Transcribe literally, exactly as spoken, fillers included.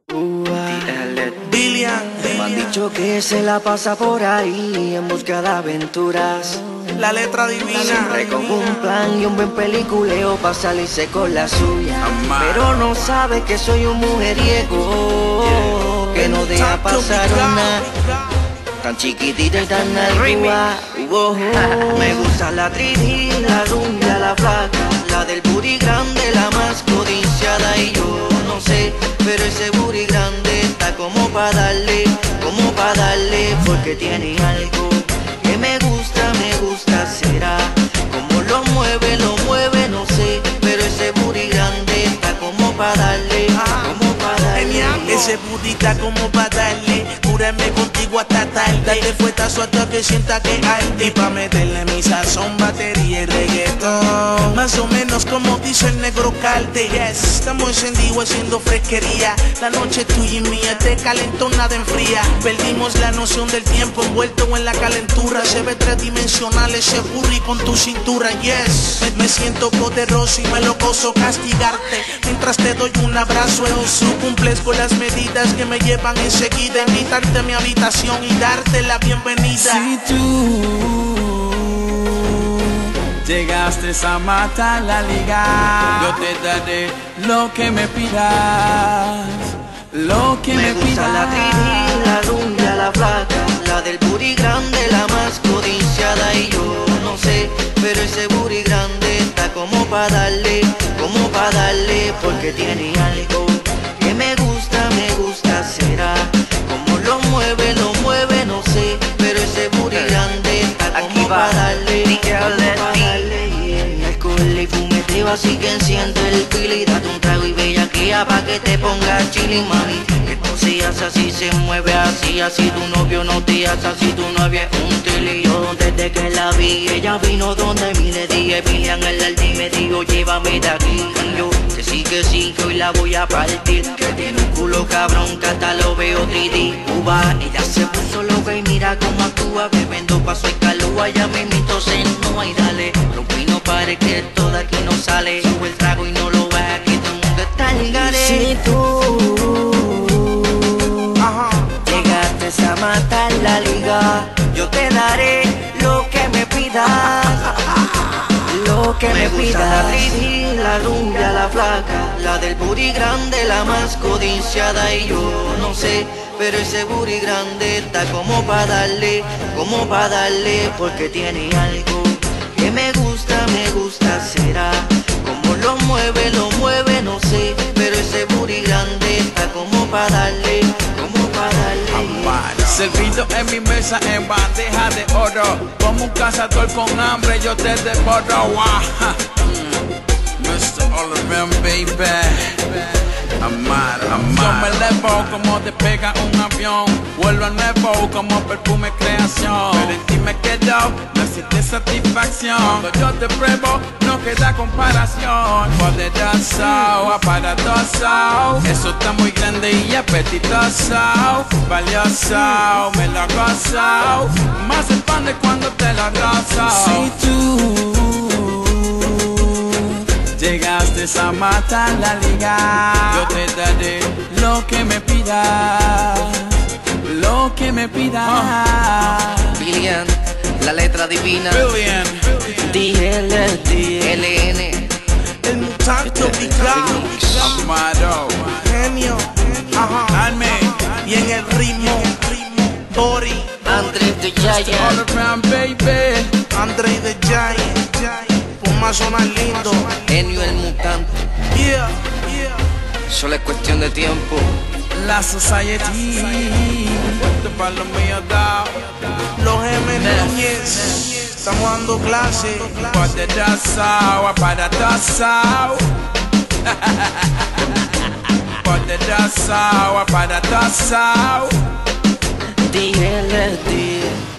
Billian, me han dicho que se la pasa por ahí en busca de aventuras. La letra divina. Siempre con un plan y un buen peliculeo pa' salirse con la suya. Pero no sabe que soy un mujeriego que no deja pasar una. Tan chiquitita y tan alta. Oh, me gusta la tridi, la rubia, la flaca, la del booty grande, la más codiciada. Y yo no sé, pero ese booty grande está como pa' darle, como pa' darle, porque tiene algo que me gusta, me gusta, será. Como lo mueve, lo mueve, no sé, pero ese booty grande está como pa' darle, como pa' darle. Ese booty está como pa' darle, cúrame contigo hasta tarde. Dale fuetazo hasta que sienta que hay. Y pa' meterle mi sazón, batería y reggaetón. Más o menos como dice el negro Calde. Yes, estamos encendidos haciendo fresquería. La noche tuya y mía, te calentó, nada enfría. Perdimos la noción del tiempo envuelto en la calentura. Se ve tridimensional ese booty con tu cintura. Yes, me, me siento poderoso y me lo gozo castigarte. Mientras te doy un abrazo, tú cumples con las medidas que me llevan enseguida a invitarte a mi habitación y darte la bienvenida. Si tú llegaste a matar la liga, yo te daré lo que me pidas, lo que me, me gusta pidas. La tridi, la rubia, la flaca, la del booty grande, la más codiciada. Y yo no sé, pero ese booty grande está como pa' darle, como pa' darle, porque tiene algo que me gusta, me gusta, será. Como lo mueve, lo mueve, no sé, pero ese booty grande está como pa' darle, como pa' darle. Y alcohol y fumeteo, así que enciende el pili, date un trago y bellaquea pa' que te pongas chili, mami. Que tú seas así, se mueve así, así tu novio no te hace así, tu novia es un tilillo. Desde que la vi, ella vino donde mí le dije, Billian el aldi me dijo, llévame de aquí. Y yo, que sí, que sí, que hoy la voy a partir. Que tiene un culo cabrón, que hasta lo veo tres D. Uva, ella se puso loca y mira cómo actúa. Bebiendo paso y calúa, ya me mito se no y dale. Rompí no pare que todo aquí no sale. Sube el trago y no lo baja, que todo el mundo está al gare. Si tú llegaste a matar la liga, yo te daré lo que me pidas, lo que me, me pidas. La tridi, la rubia, la flaca, la del booty grande, la más codiciada. Y yo no sé, pero ese booty grande está como pa' darle, como pa' darle, porque tiene algo que me gusta, me gusta, será. Como lo mueve, lo mueve, no sé, pero ese booty grande está como pa' darle, como pa' darle. Servido en mi mesa en bandeja de oro, como un cazador con hambre yo te devoro. mister Oliver, baby, amar, amar. Yo me elevo como despega un avión, vuelvo al nuevo como perfume creación. Pero en ti me quedo, me siente satisfacción. Cuando yo te pruebo, no queda comparación. Poderoso, aparatoso, eso está muy grande y apetitoso. Valioso, me lo gozo, más expande cuando te lo rozo. Si tú llegaste a matar la liga, yo te daré lo que me pidas, lo que me pidas. uh, Billian, la letra divina. Billian, D L D L N, el mutante obligado, Amado, genio, ajá, Alme, y en el ritmo, Bori, Andre the all Giant, around, baby, Andre the Giant, un más sonar lindo. Genio el mutante. Yeah, yeah. Solo es cuestión de tiempo. la society, este pa' lo mío da, Los M. Núñez, estamos dando clase. poderoso, aparatoso, poderoso, aparatoso. D L D